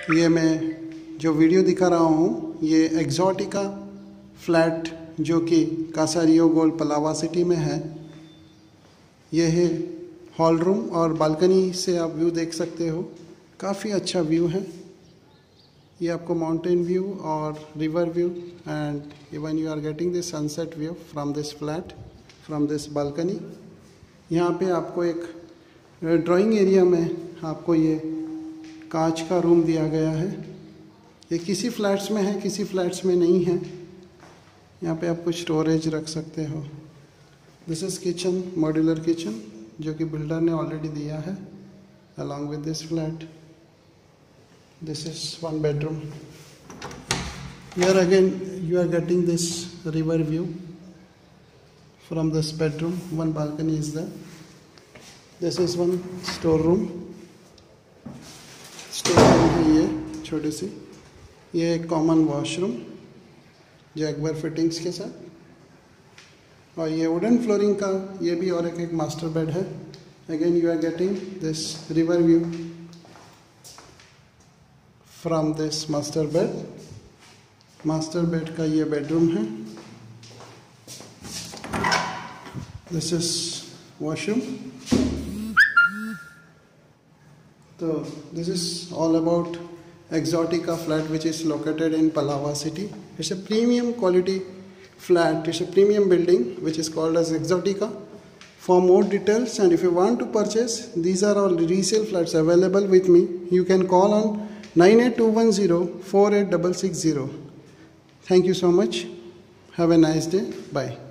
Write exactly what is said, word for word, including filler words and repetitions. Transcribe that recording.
ये मैं जो वीडियो दिखा रहा हूँ ये एक्सोटिका फ्लैट जो कि Casa Rio Gold Palava city में है। ये है हॉल रूम और बालकनी से आप व्यू देख सकते हो, काफ़ी अच्छा व्यू है। ये आपको माउंटेन व्यू और river view and even you are getting this sunset view from this flat from this balcony. यहाँ पे आपको एक ड्राइंग एरिया में आपको ये कांच का रूम दिया गया है। ये किसी फ्लैट्स में है, किसी फ्लैट्स में नहीं है। यहाँ पे आप कुछ स्टोरेज रख सकते हो। This is kitchen, modular kitchen जो कि बिल्डर ने ऑलरेडी दिया है along with this flat. This is one bedroom. Here again you are getting this river view from this bedroom. One balcony is there. This is one store room. Store room है ये छोटी सी। ये एक common washroom जैकबर fittings के साथ, और ये wooden flooring का ये भी और एक एक मास्टर बेड है। Again you are getting this river view from this master bed. Master bed का ये बेडरूम है। This is washroom. So this is all about Exotica flat which is located in Palava city. It's a premium quality flat. It's a premium building which is called as Exotica. For more details and if you want to purchase, these are all resale flats available with me. You can call on nine eight two one zero four eight six six zero. Thank you so much. Have a nice day. Bye.